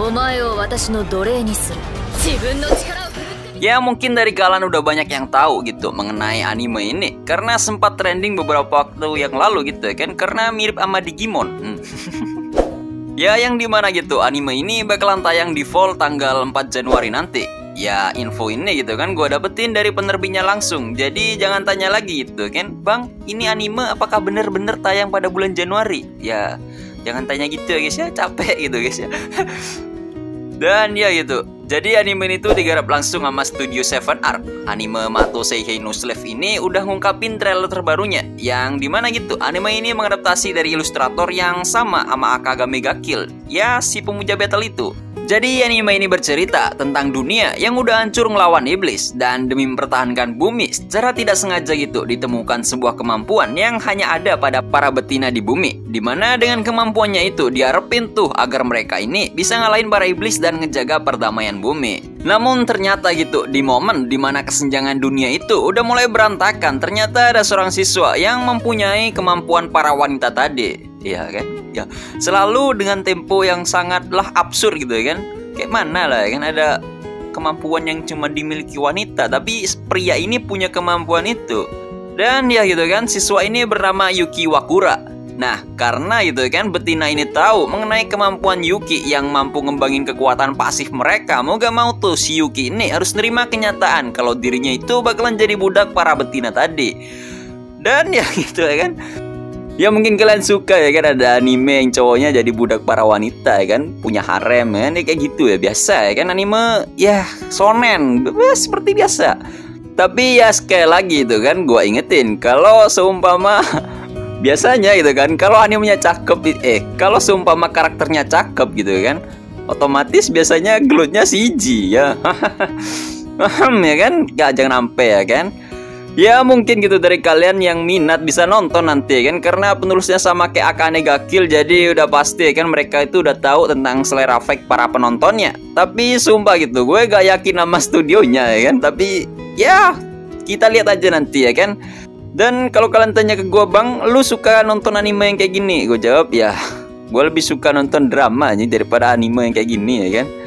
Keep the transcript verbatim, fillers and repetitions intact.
Ya mungkin dari kalian udah banyak yang tahu gitu mengenai anime ini karena sempat trending beberapa waktu yang lalu gitu kan, karena mirip sama Digimon. hmm. Ya yang dimana gitu anime ini bakalan tayang di fall tanggal empat Januari nanti. Ya info ini gitu kan gue dapetin dari penerbitnya langsung. Jadi jangan tanya lagi gitu kan, Bang ini anime apakah bener-bener tayang pada bulan Januari? Ya jangan tanya gitu ya guys ya, capek gitu guys ya. Dan ya gitu, jadi anime ini tuh digarap langsung sama studio Seven Arc. Anime Mato Seihei no Slave ini udah ngungkapin trailer terbarunya, yang dimana gitu anime ini mengadaptasi dari ilustrator yang sama sama Akagame ga Kill, ya si pemuja battle itu. Jadi anime ini bercerita tentang dunia yang udah hancur ngelawan iblis, dan demi mempertahankan bumi secara tidak sengaja gitu ditemukan sebuah kemampuan yang hanya ada pada para betina di bumi, dimana dengan kemampuannya itu diharapin tuh agar mereka ini bisa ngalahin para iblis dan ngejaga perdamaian bumi. Namun ternyata gitu di momen dimana kesenjangan dunia itu udah mulai berantakan, ternyata ada seorang siswa yang mempunyai kemampuan para wanita tadi. Iya kan? Ya, selalu dengan tempo yang sangatlah absurd gitu ya kan. Kayak mana lah ya kan, ada kemampuan yang cuma dimiliki wanita, tapi pria ini punya kemampuan itu. Dan ya gitu kan, siswa ini bernama Yuki Wakura. Nah, karena gitu kan betina ini tahu mengenai kemampuan Yuki yang mampu ngembangin kekuatan pasif mereka, mau gak mau tuh si Yuki ini harus nerima kenyataan kalau dirinya itu bakalan jadi budak para betina tadi. Dan ya gitu ya kan. Ya mungkin kalian suka ya kan ada anime yang cowoknya jadi budak para wanita ya kan, punya harem ya, ya kayak gitu ya, biasa ya kan anime ya shonen ya, seperti biasa. Tapi ya sekali lagi itu kan gue ingetin kalau seumpama biasanya gitu kan kalau animenya cakep eh kalau seumpama karakternya cakep gitu kan, otomatis biasanya gelutnya C G ya. Ya kan, gak jangan sampai ya kan. Ya mungkin gitu dari kalian yang minat bisa nonton nanti kan, karena penulisnya sama kayak Akane ga Kill, jadi udah pasti kan mereka itu udah tahu tentang selera fake para penontonnya. Tapi sumpah gitu gue gak yakin sama studionya ya kan, tapi ya kita lihat aja nanti ya kan. Dan kalau kalian tanya ke gue, Bang lu suka nonton anime yang kayak gini? Gue jawab ya gue lebih suka nonton drama nih daripada anime yang kayak gini ya kan.